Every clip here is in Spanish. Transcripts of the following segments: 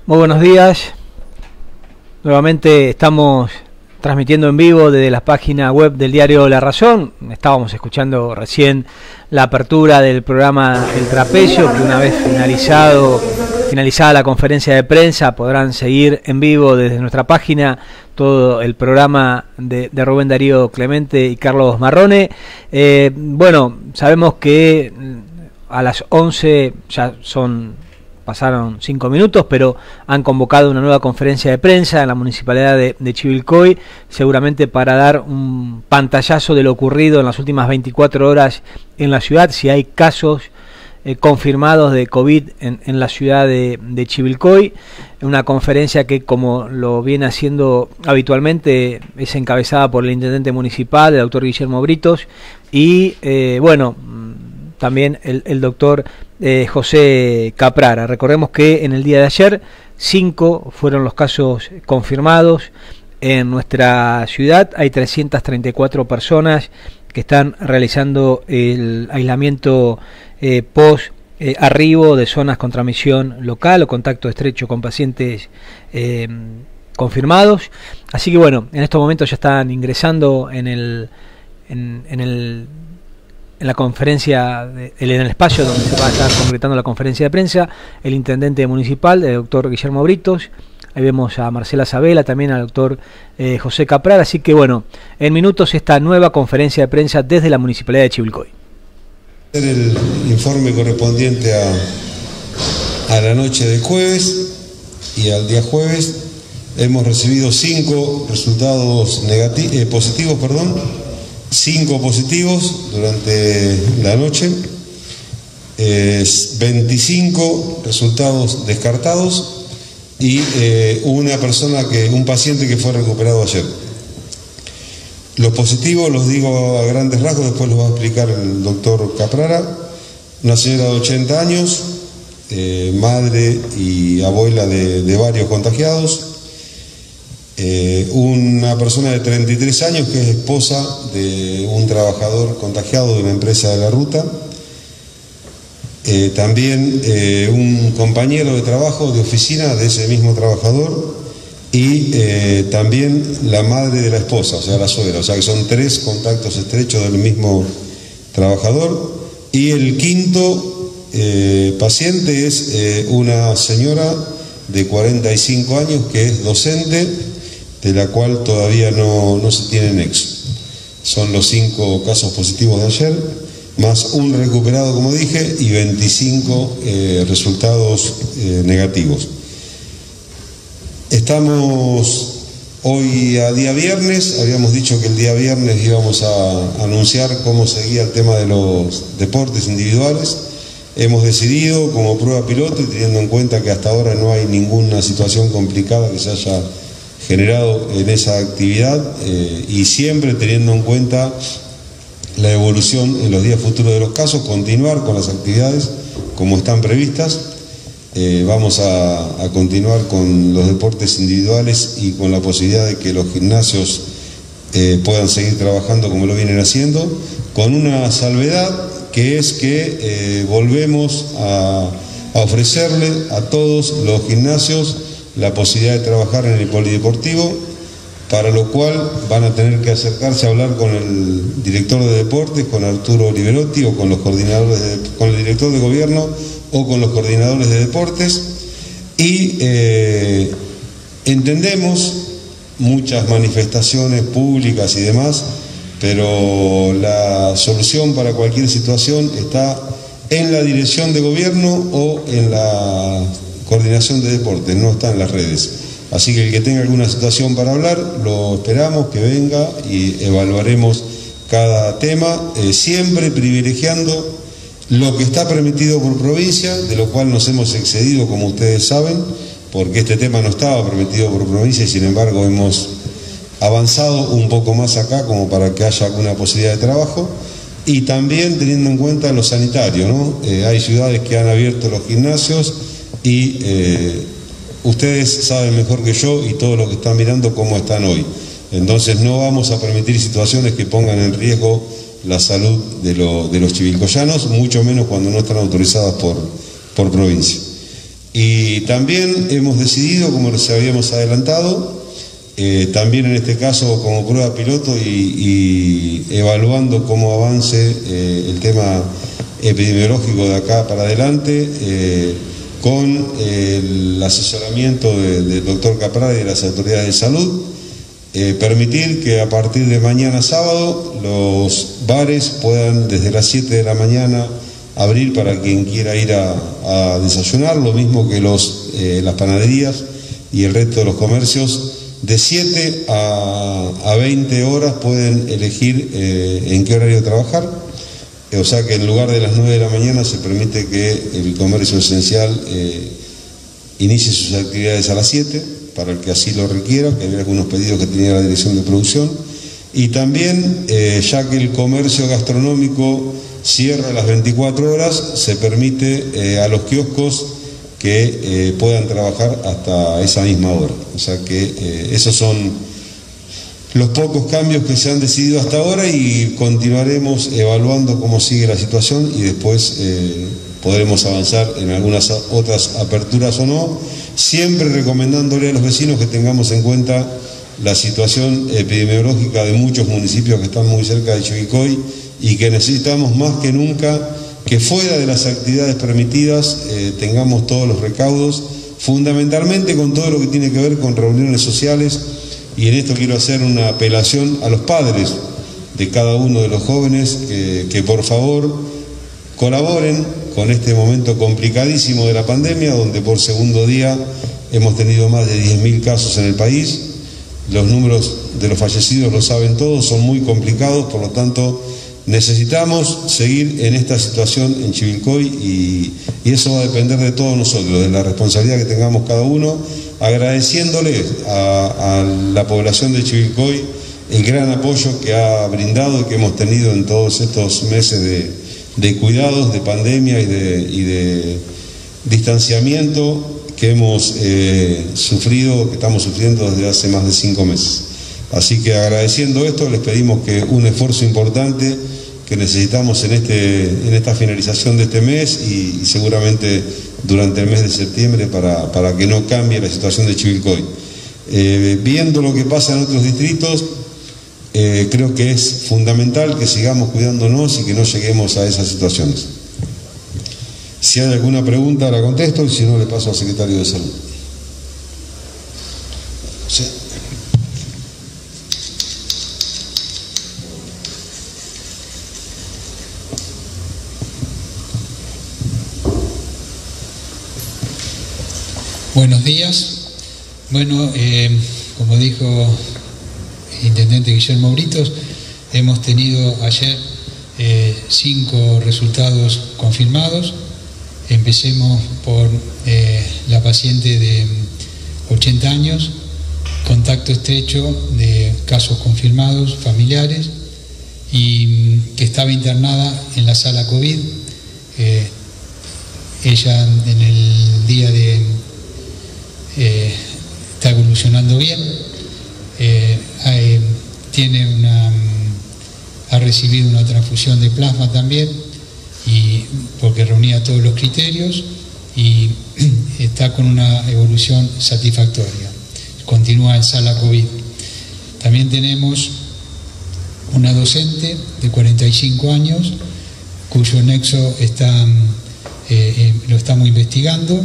Muy buenos días. Nuevamente estamos transmitiendo en vivo desde la página web del diario La Razón. Estábamos escuchando recién la apertura del programa El Trapecio, que una vez finalizada la conferencia de prensa podrán seguir en vivo desde nuestra página todo el programa de Rubén Darío Clemente y Carlos Marrone. Bueno, sabemos que a las 11 ya pasaron 5 minutos, pero han convocado una nueva conferencia de prensa en la municipalidad de Chivilcoy, seguramente para dar un pantallazo de lo ocurrido en las últimas 24 horas en la ciudad, si hay casos confirmados de COVID en la ciudad de Chivilcoy. Una conferencia que, como lo viene haciendo habitualmente, es encabezada por el intendente municipal, el doctor Guillermo Britos, y bueno, también el doctor José Caprara. Recordemos que en el día de ayer 5 fueron los casos confirmados en nuestra ciudad. Hay 334 personas que están realizando el aislamiento post arribo de zonas con transmisión local o contacto estrecho con pacientes confirmados. Así que bueno, en estos momentos ya están ingresando en la conferencia, en el espacio donde se va a estar concretando la conferencia de prensa, el intendente municipal, el doctor Guillermo Britos. Ahí vemos a Marcela Sabela, también al doctor José Caprara. Así que bueno, en minutos esta nueva conferencia de prensa desde la municipalidad de Chivilcoy. El informe correspondiente a la noche del jueves y al día jueves hemos recibido 5 resultados positivos, 5 positivos durante la noche, 25 resultados descartados y un paciente que fue recuperado ayer. Los positivos los digo a grandes rasgos, después los va a explicar el doctor Caprara. Una señora de 80 años, madre y abuela de varios contagiados. Una persona de 33 años que es esposa de un trabajador contagiado de una empresa de la ruta. También un compañero de trabajo de oficina de ese mismo trabajador y también la madre de la esposa, o sea la suegra, o sea que son 3 contactos estrechos del mismo trabajador. Y el quinto paciente es una señora de 45 años que es docente, de la cual todavía no se tiene nexo. Son los 5 casos positivos de ayer, más un recuperado, como dije, y 25 resultados negativos. Estamos hoy a día viernes, habíamos dicho que el día viernes íbamos a anunciar cómo seguía el tema de los deportes individuales. Hemos decidido, como prueba piloto y teniendo en cuenta que hasta ahora no hay ninguna situación complicada que se haya generado en esa actividad y siempre teniendo en cuenta la evolución en los días futuros de los casos, continuar con las actividades como están previstas. Vamos a continuar con los deportes individuales y con la posibilidad de que los gimnasios puedan seguir trabajando como lo vienen haciendo, con una salvedad que es que volvemos a ofrecerle a todos los gimnasios la posibilidad de trabajar en el polideportivo, para lo cual van a tener que acercarse a hablar con el director de deportes, con Arturo Oliverotti, o con los coordinadores con el director de gobierno o con los coordinadores de deportes. Y entendemos muchas manifestaciones públicas y demás, pero la solución para cualquier situación está en la dirección de gobierno o en la coordinación de deportes, no está en las redes. Así que el que tenga alguna situación para hablar, lo esperamos que venga y evaluaremos cada tema, siempre privilegiando lo que está permitido por provincia, de lo cual nos hemos excedido, como ustedes saben, porque este tema no estaba permitido por provincia y sin embargo hemos avanzado un poco más acá como para que haya alguna posibilidad de trabajo, y también teniendo en cuenta lo sanitario, ¿no? Hay ciudades que han abierto los gimnasios y ustedes saben mejor que yo y todos los que están mirando cómo están hoy. Entonces no vamos a permitir situaciones que pongan en riesgo la salud de los chivilcoyanos, mucho menos cuando no están autorizadas por provincia. Y también hemos decidido, como les habíamos adelantado, también en este caso como prueba piloto y evaluando cómo avance el tema epidemiológico de acá para adelante, con el asesoramiento del doctor Capral y de las autoridades de salud, permitir que a partir de mañana sábado los bares puedan desde las 7 de la mañana abrir para quien quiera ir a desayunar, lo mismo que las panaderías y el resto de los comercios. De 7 a 20 horas pueden elegir en qué horario trabajar, o sea que en lugar de las 9 de la mañana se permite que el comercio esencial inicie sus actividades a las 7, para el que así lo requiera, que había algunos pedidos que tenía la dirección de producción, y también ya que el comercio gastronómico cierra a las 24 horas, se permite a los kioscos que puedan trabajar hasta esa misma hora. O sea que esos son los pocos cambios que se han decidido hasta ahora y continuaremos evaluando cómo sigue la situación y después podremos avanzar en algunas otras aperturas o no, siempre recomendándole a los vecinos que tengamos en cuenta la situación epidemiológica de muchos municipios que están muy cerca de Chivilcoy y que necesitamos más que nunca que fuera de las actividades permitidas tengamos todos los recaudos, fundamentalmente con todo lo que tiene que ver con reuniones sociales, y en esto quiero hacer una apelación a los padres de cada uno de los jóvenes que por favor colaboren con este momento complicadísimo de la pandemia, donde por segundo día hemos tenido más de 10.000 casos en el país. Los números de los fallecidos lo saben todos, son muy complicados, por lo tanto necesitamos seguir en esta situación en Chivilcoy y eso va a depender de todos nosotros, de la responsabilidad que tengamos cada uno, agradeciéndole a la población de Chivilcoy el gran apoyo que ha brindado y que hemos tenido en todos estos meses de cuidados, de pandemia y de distanciamiento que hemos sufrido, que estamos sufriendo desde hace más de 5 meses. Así que agradeciendo esto, les pedimos que un esfuerzo importante que necesitamos en esta finalización de este mes y seguramente durante el mes de septiembre para que no cambie la situación de Chivilcoy. Viendo lo que pasa en otros distritos, creo que es fundamental que sigamos cuidándonos y que no lleguemos a esas situaciones. Si hay alguna pregunta la contesto y si no le paso al secretario de Salud. Sí. Buenos días. Bueno, como dijo el intendente Guillermo Britos, hemos tenido ayer 5 resultados confirmados. Empecemos por la paciente de 80 años, contacto estrecho de casos confirmados, familiares, y que estaba internada en la sala COVID. Ella en el día de está evolucionando bien, ha recibido una transfusión de plasma también, y porque reunía todos los criterios y está con una evolución satisfactoria. Continúa en sala COVID. También tenemos una docente de 45 años cuyo nexo lo estamos investigando.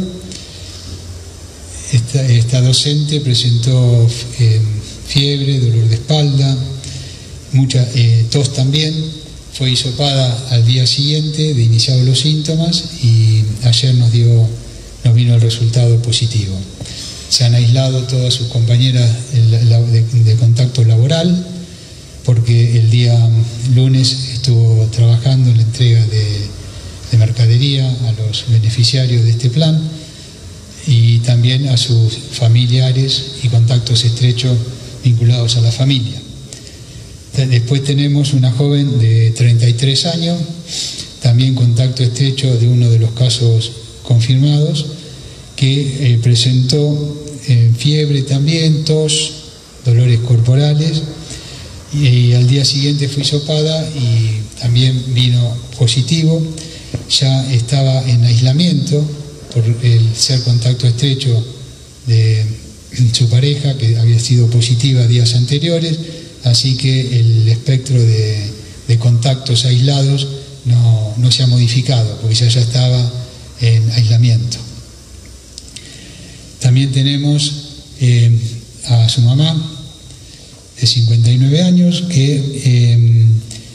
Esta docente presentó fiebre, dolor de espalda, mucha tos también. Fue hisopada al día siguiente de iniciados los síntomas y ayer nos vino el resultado positivo. Se han aislado todas sus compañeras de contacto laboral porque el día lunes estuvo trabajando en la entrega de mercadería a los beneficiarios de este plan y también a sus familiares y contactos estrechos vinculados a la familia. Después tenemos una joven de 33 años, también contacto estrecho de uno de los casos confirmados, que presentó fiebre también, tos, dolores corporales, y al día siguiente fue hisopada y también vino positivo. Ya estaba en aislamiento por el ser contacto estrecho de su pareja, que había sido positiva días anteriores, así que el espectro de contactos aislados no se ha modificado, porque ya estaba en aislamiento. También tenemos a su mamá, de 59 años, que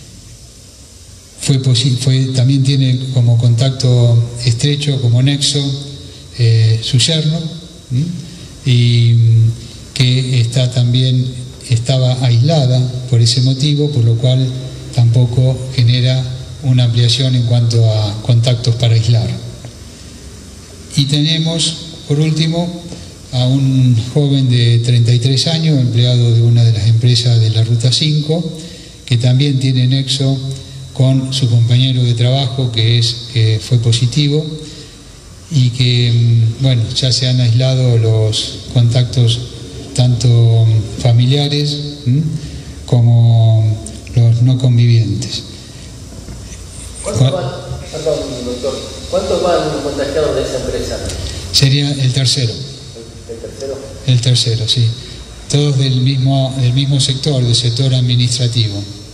también tiene como contacto estrecho, como nexo, su yerno, y que estaba aislada por ese motivo, por lo cual tampoco genera una ampliación en cuanto a contactos para aislar. Y tenemos, por último, a un joven de 33 años, empleado de una de las empresas de la Ruta 5, que también tiene nexo con su compañero de trabajo, que fue positivo, y que, bueno, ya se han aislado los contactos tanto familiares como los no convivientes. ¿Cuántos van contagiados de esa empresa? Sería el tercero. ¿El tercero? El tercero, sí. Todos del mismo sector, del sector administrativo.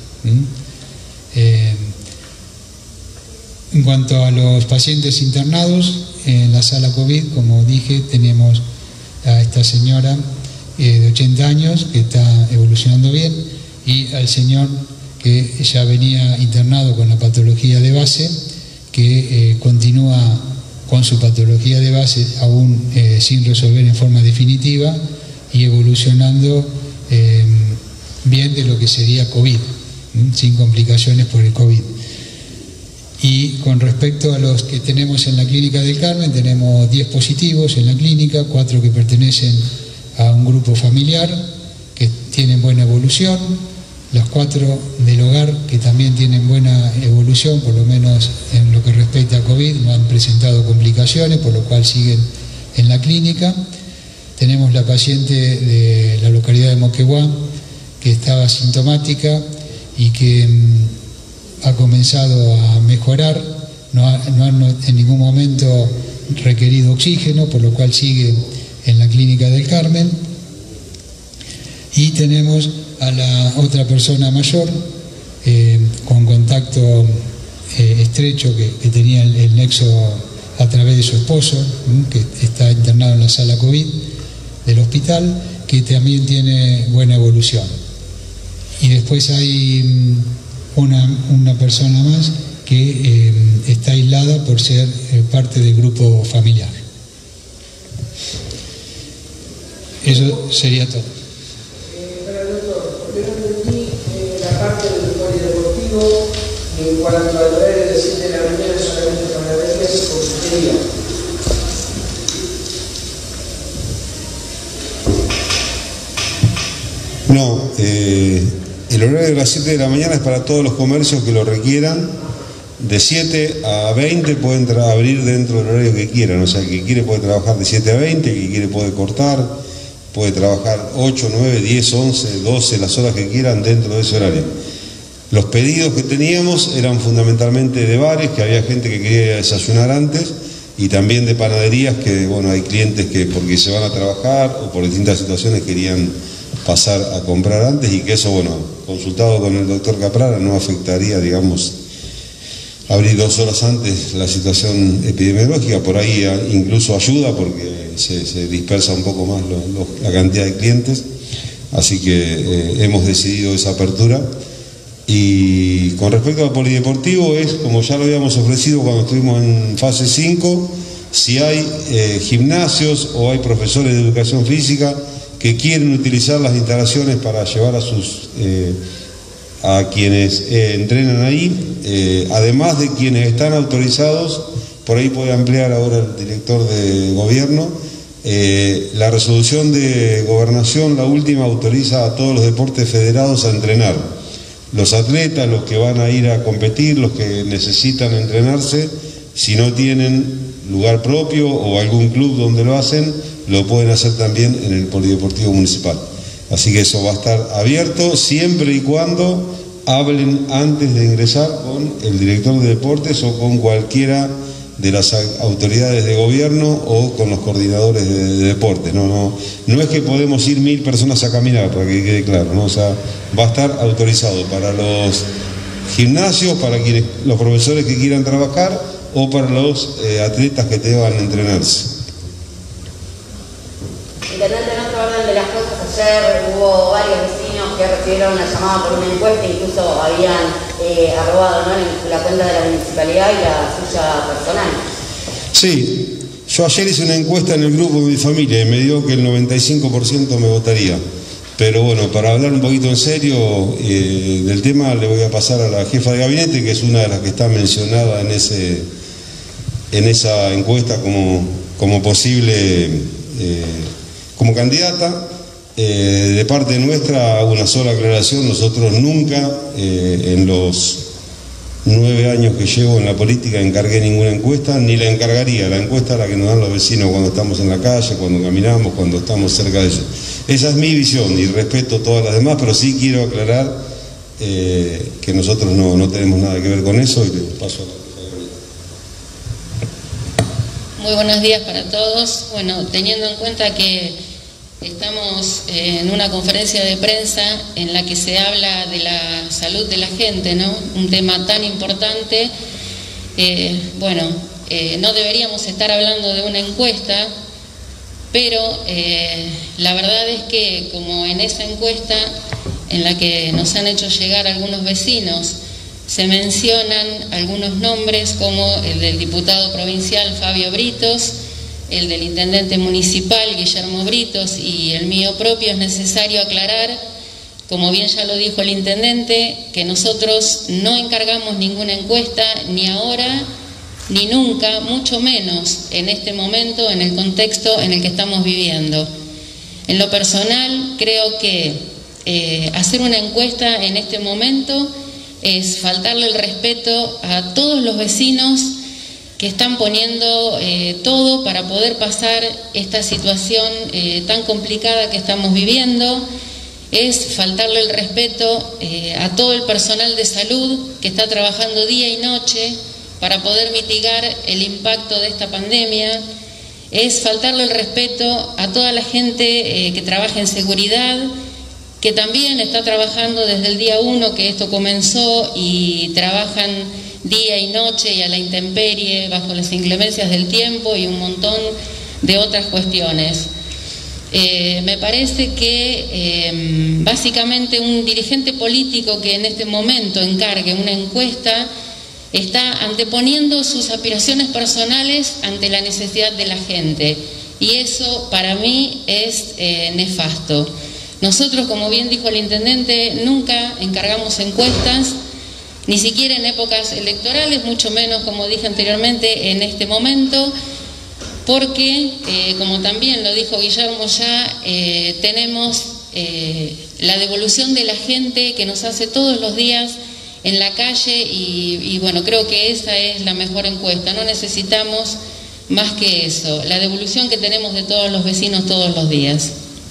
En cuanto a los pacientes internados, en la sala COVID, como dije, tenemos a esta señora de 80 años que está evolucionando bien, y al señor que ya venía internado con la patología de base, que continúa con su patología de base aún sin resolver en forma definitiva y evolucionando bien de lo que sería COVID, sin complicaciones por el COVID. Y con respecto a los que tenemos en la clínica del Carmen, tenemos 10 positivos en la clínica, 4 que pertenecen a un grupo familiar que tienen buena evolución, los 4 del hogar que también tienen buena evolución, por lo menos en lo que respecta a COVID, no han presentado complicaciones, por lo cual siguen en la clínica. Tenemos la paciente de la localidad de Moquegua, que estaba sintomática y que ha comenzado a mejorar, no ha en ningún momento requerido oxígeno, por lo cual sigue en la clínica del Carmen. Y tenemos a la otra persona mayor con contacto estrecho que tenía el nexo a través de su esposo, que está internado en la sala COVID del hospital, que también tiene buena evolución. Y después hay una persona más que está aislada por ser parte del grupo familiar. Eso sería todo. Para el doctor, porque no entendí la parte del polideportivo en cuanto al horario de 7 de la mañana solamente para ver qué es consejería. No, el horario de las 7 de la mañana es para todos los comercios que lo requieran. De 7 a 20 pueden abrir dentro del horario que quieran, o sea, el que quiere puede trabajar de 7 a 20, el que quiere puede cortar, puede trabajar 8, 9, 10, 11, 12, las horas que quieran dentro de ese horario. Los pedidos que teníamos eran fundamentalmente de bares, que había gente que quería desayunar antes, y también de panaderías que, bueno, hay clientes que porque se van a trabajar o por distintas situaciones querían pasar a comprar antes, y que eso, bueno, consultado con el doctor Caprara, no afectaría, digamos, abrir 2 horas antes la situación epidemiológica. Por ahí incluso ayuda porque se dispersa un poco más la cantidad de clientes, así que hemos decidido esa apertura. Y con respecto al polideportivo, es como ya lo habíamos ofrecido cuando estuvimos en fase 5, si hay gimnasios o hay profesores de educación física que quieren utilizar las instalaciones para llevar a quienes entrenan ahí, además de quienes están autorizados, por ahí puede ampliar ahora el director de gobierno, la resolución de gobernación, la última, autoriza a todos los deportes federados a entrenar. Los atletas, los que van a ir a competir, los que necesitan entrenarse, si no tienen lugar propio o algún club donde lo hacen, lo pueden hacer también en el polideportivo municipal. Así que eso va a estar abierto siempre y cuando hablen antes de ingresar con el director de deportes o con cualquiera de las autoridades de gobierno o con los coordinadores de deportes. No es que podemos ir 1000 personas a caminar, para que quede claro, ¿no? O sea, va a estar autorizado para los gimnasios, para los profesores que quieran trabajar o para los atletas que deban entrenarse. Intendente, en otro orden de las cosas, ayer hubo varios vecinos que recibieron una llamada por una encuesta, incluso habían arrobado, ¿no?, la cuenta de la municipalidad y la suya personal. Sí, yo ayer hice una encuesta en el grupo de mi familia y me dio que el 95% me votaría. Pero bueno, para hablar un poquito en serio del tema, le voy a pasar a la jefa de gabinete, que es una de las que está mencionada en esa encuesta como posible, como candidata. De parte nuestra, hago una sola aclaración: nosotros nunca, en los 9 años que llevo en la política, encargué ninguna encuesta, ni la encargaría. La encuesta es la que nos dan los vecinos cuando estamos en la calle, cuando caminamos, cuando estamos cerca de ellos. Esa es mi visión y respeto todas las demás, pero sí quiero aclarar que nosotros no tenemos nada que ver con eso, y le paso a la jefa de gabinete. Muy buenos días para todos. Bueno, teniendo en cuenta que estamos en una conferencia de prensa en la que se habla de la salud de la gente, ¿no? Un tema tan importante, no deberíamos estar hablando de una encuesta, pero la verdad es que, como en esa encuesta en la que nos han hecho llegar algunos vecinos, se mencionan algunos nombres como el del diputado provincial Fabio Britos, el del intendente municipal Guillermo Britos y el mío propio, es necesario aclarar, como bien ya lo dijo el intendente, que nosotros no encargamos ninguna encuesta, ni ahora ni nunca, mucho menos en este momento, en el contexto en el que estamos viviendo. En lo personal, creo que hacer una encuesta en este momento es faltarle el respeto a todos los vecinos que están poniendo todo para poder pasar esta situación tan complicada que estamos viviendo. Es faltarle el respeto a todo el personal de salud que está trabajando día y noche para poder mitigar el impacto de esta pandemia. Es faltarle el respeto a toda la gente que trabaja en seguridad, que también está trabajando desde el día 1 que esto comenzó, y trabajan día y noche y a la intemperie bajo las inclemencias del tiempo y un montón de otras cuestiones. Me parece que básicamente un dirigente político que en este momento encargue una encuesta está anteponiendo sus aspiraciones personales ante la necesidad de la gente, y eso para mí es nefasto. Nosotros, como bien dijo el intendente, nunca encargamos encuestas, ni siquiera en épocas electorales, mucho menos, como dije anteriormente, en este momento, porque, como también lo dijo Guillermo ya, tenemos la devolución de la gente que nos hace todos los días en la calle, y bueno, creo que esa es la mejor encuesta. No necesitamos más que eso, la devolución que tenemos de todos los vecinos todos los días.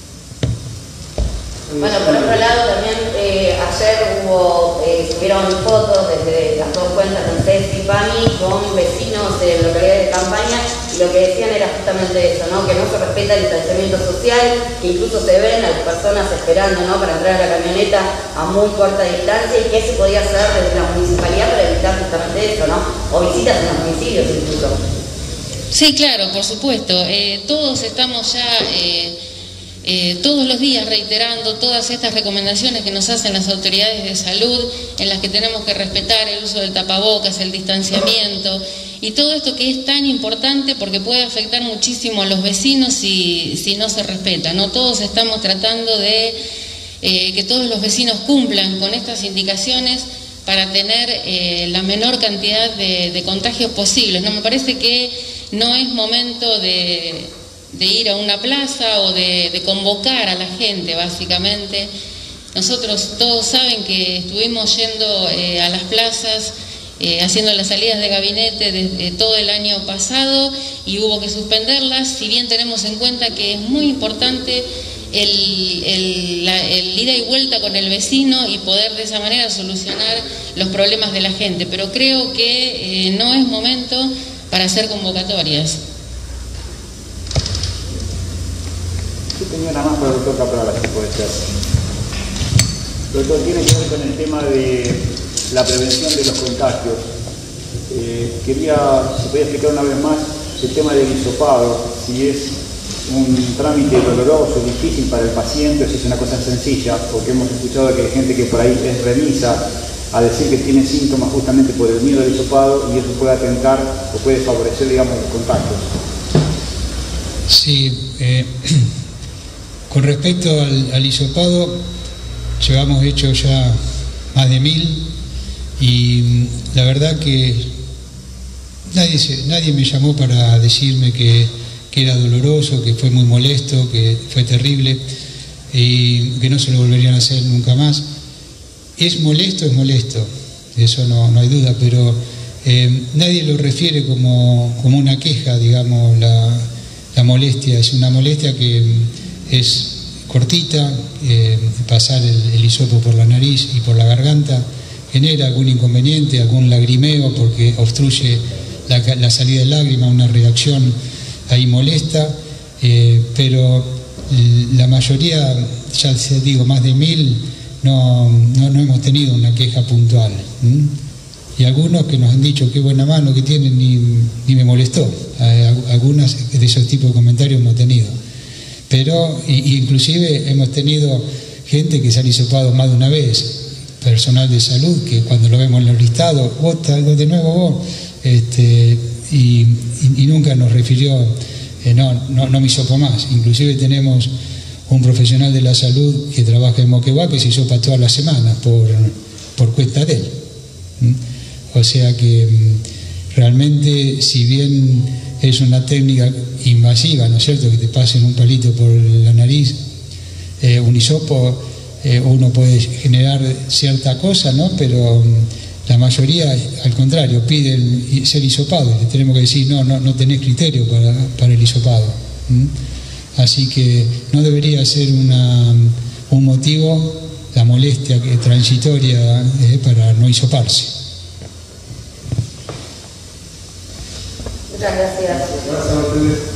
Bueno, por otro lado, también ayer subieron fotos desde las dos cuentas de CES y PAMI con vecinos de localidades de campaña, y lo que decían era justamente eso, ¿no? Que no se respeta el distanciamiento social, que incluso se ven a las personas esperando, ¿no?, para entrar a la camioneta a muy corta distancia, y qué se podía hacer desde la municipalidad para evitar justamente eso, ¿no? O visitas en los domicilios incluso. Sí, claro, por supuesto. Todos estamos ya todos los días reiterando todas estas recomendaciones que nos hacen las autoridades de salud, en las que tenemos que respetar el uso del tapabocas, el distanciamiento y todo esto que es tan importante, porque puede afectar muchísimo a los vecinos si no se respeta, ¿no? Todos estamos tratando de que todos los vecinos cumplan con estas indicaciones para tener la menor cantidad de contagios posibles, ¿no? Me parece que no es momento de ir a una plaza o de convocar a la gente, básicamente. Nosotros todos saben que estuvimos yendo a las plazas, haciendo las salidas de gabinete desde todo el año pasado, y hubo que suspenderlas, si bien tenemos en cuenta que es muy importante el ida y vuelta con el vecino y poder de esa manera solucionar los problemas de la gente, pero creo que no es momento para hacer convocatorias. Yo tenía nada más para el doctor Caprala, si puede ser. Doctor, tiene que ver con el tema de la prevención de los contagios. Quería, si podía explicar una vez más, el tema del hisopado, si es un trámite doloroso, difícil para el paciente, o si es una cosa sencilla, porque hemos escuchado que hay gente que por ahí es remisa a decir que tiene síntomas justamente por el miedo al hisopado y eso puede atentar o puede favorecer, digamos, los contagios. Sí, con respecto al hisopado, llevamos hecho ya más de 1000 y la verdad que nadie me llamó para decirme que era doloroso, que fue muy molesto, que fue terrible y que no se lo volverían a hacer nunca más. Es molesto, eso no hay duda, pero nadie lo refiere como una queja, digamos, la molestia. Es una molestia que es cortita, pasar el hisopo por la nariz y por la garganta genera algún inconveniente, algún lagrimeo porque obstruye la salida de lágrima, una reacción ahí molesta, pero la mayoría, ya digo, más de 1000, no hemos tenido una queja puntual. Y algunos que nos han dicho qué buena mano que tienen, ni me molestó. Algunas de esos tipos de comentarios hemos tenido. Pero inclusive hemos tenido gente que se han hisopado más de una vez, personal de salud, que cuando lo vemos en los listados, vos de nuevo vos, y nunca nos refirió, no me hisopo más. Inclusive tenemos un profesional de la salud que trabaja en Moquegua que se hisopa todas las semanas por cuenta de él. O sea que realmente, si bien es una técnica invasiva, ¿no es cierto?, que te pasen un palito por la nariz, un hisopo, uno puede generar cierta cosa, ¿no?, pero la mayoría, al contrario, piden ser hisopado. Le tenemos que decir, no tenés criterio para el hisopado. Así que no debería ser un motivo la molestia transitoria para no hisoparse. Muchas gracias. Gracias a ustedes.